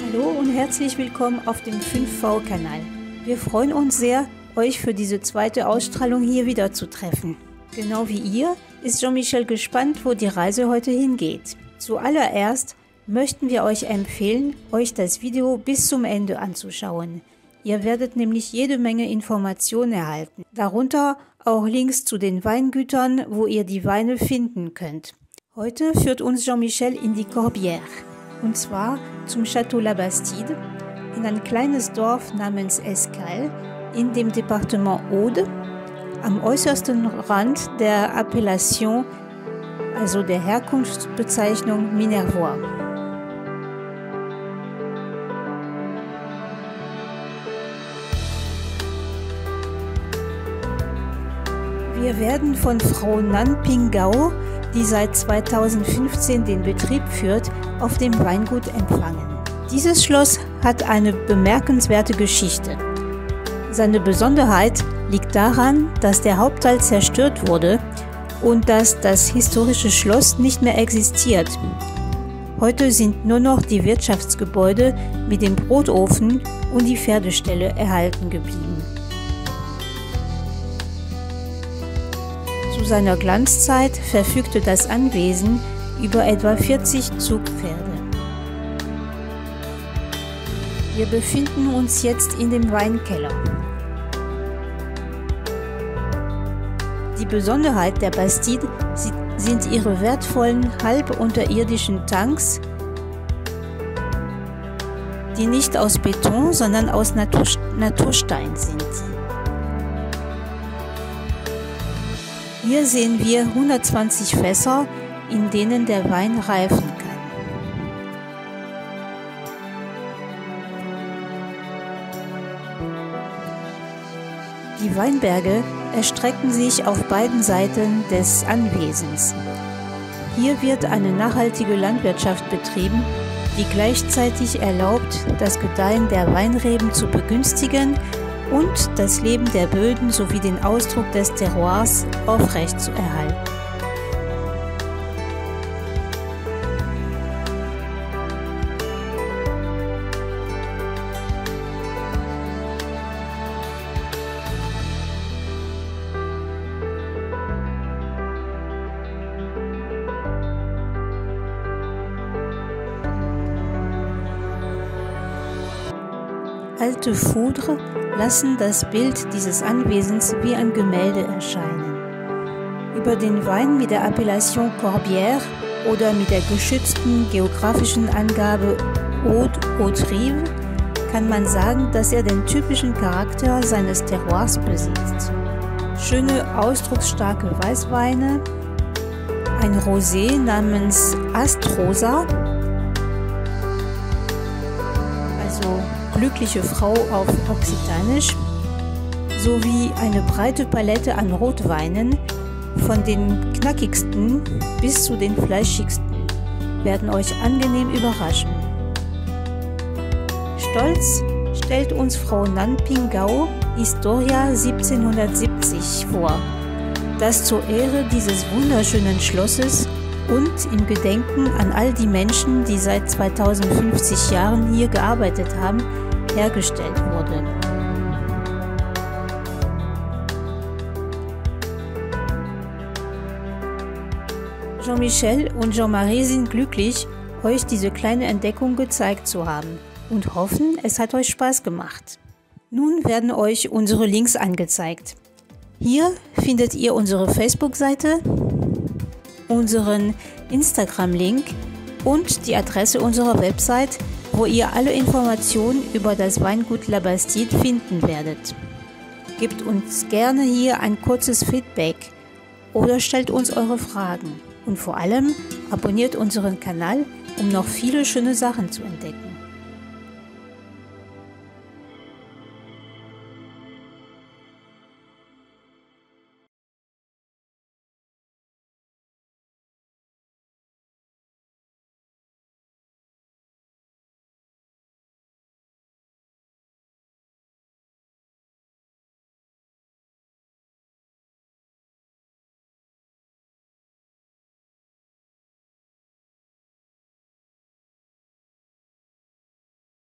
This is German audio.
Hallo und herzlich willkommen auf dem 5V-Kanal. Wir freuen uns sehr, euch für diese zweite Ausstrahlung hier wieder zu treffen. Genau wie ihr ist Jean-Michel gespannt, wo die Reise heute hingeht. Zuallererst möchten wir euch empfehlen, euch das Video bis zum Ende anzuschauen. Ihr werdet nämlich jede Menge Informationen erhalten, darunter auch Links zu den Weingütern, wo ihr die Weine finden könnt. Heute führt uns Jean-Michel in die Corbière, und zwar zum Château La Bastide, in ein kleines Dorf namens Escales in dem Departement Aude, am äußersten Rand der Appellation, also der Herkunftsbezeichnung Minervois. Wir werden von Frau Nan Pingao, die seit 2015 den Betrieb führt, auf dem Weingut empfangen. Dieses Schloss hat eine bemerkenswerte Geschichte. Seine Besonderheit liegt daran, dass der Hauptteil zerstört wurde und dass das historische Schloss nicht mehr existiert. Heute sind nur noch die Wirtschaftsgebäude mit dem Brotofen und die Pferdeställe erhalten geblieben. Zu seiner Glanzzeit verfügte das Anwesen über etwa 40 Zugpferde. Wir befinden uns jetzt in dem Weinkeller. Die Besonderheit der Bastide sind ihre wertvollen halbunterirdischen Tanks, die nicht aus Beton, sondern aus Naturstein sind. Hier sehen wir 120 Fässer, in denen der Wein reifen kann. Die Weinberge erstrecken sich auf beiden Seiten des Anwesens. Hier wird eine nachhaltige Landwirtschaft betrieben, die gleichzeitig erlaubt, das Gedeihen der Weinreben zu begünstigen und das Leben der Böden sowie den Ausdruck des Terroirs aufrechtzuerhalten. Alte Foudre lassen das Bild dieses Anwesens wie ein Gemälde erscheinen. Über den Wein mit der Appellation Corbière oder mit der geschützten geografischen Angabe Aude-Hauterive kann man sagen, dass er den typischen Charakter seines Terroirs besitzt. Schöne, ausdrucksstarke Weißweine, ein Rosé namens Astrosa, also glückliche Frau auf Okzitanisch, sowie eine breite Palette an Rotweinen, von den knackigsten bis zu den fleischigsten, werden euch angenehm überraschen. Stolz stellt uns Frau Nan Pingao Historia 1770 vor, das zur Ehre dieses wunderschönen Schlosses und im Gedenken an all die Menschen, die seit 2050 Jahren hier gearbeitet haben, hergestellt wurde. Jean-Michel und Jean-Marie sind glücklich, euch diese kleine Entdeckung gezeigt zu haben und hoffen, es hat euch Spaß gemacht. Nun werden euch unsere Links angezeigt. Hier findet ihr unsere Facebook-Seite, unseren Instagram-Link und die Adresse unserer Website, wo ihr alle Informationen über das Weingut La Bastide finden werdet. Gebt uns gerne hier ein kurzes Feedback oder stellt uns eure Fragen. Und vor allem abonniert unseren Kanal, um noch viele schöne Sachen zu entdecken.